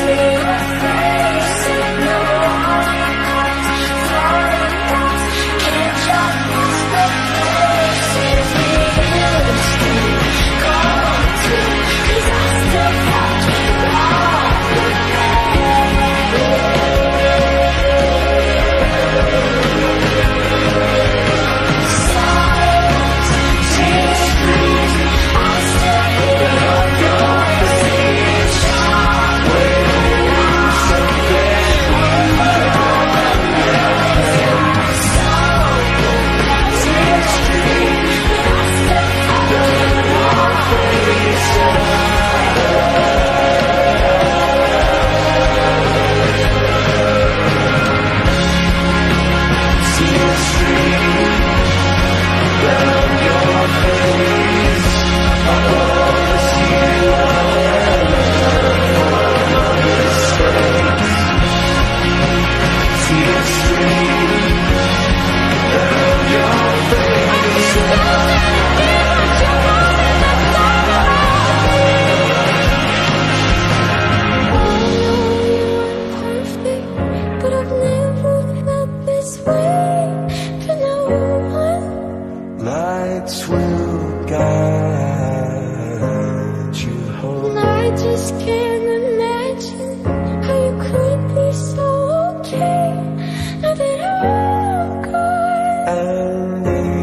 Lights will guide you home. And I just can't imagine how you could be so okay now that I'm gone. And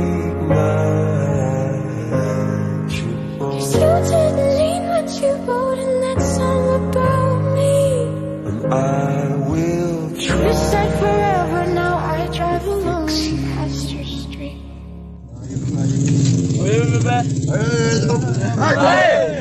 ignite you both. 'Cause you didn't mean what you wrote in that song about me. And I will try. You said forever, now I drive alone past your street. Hey!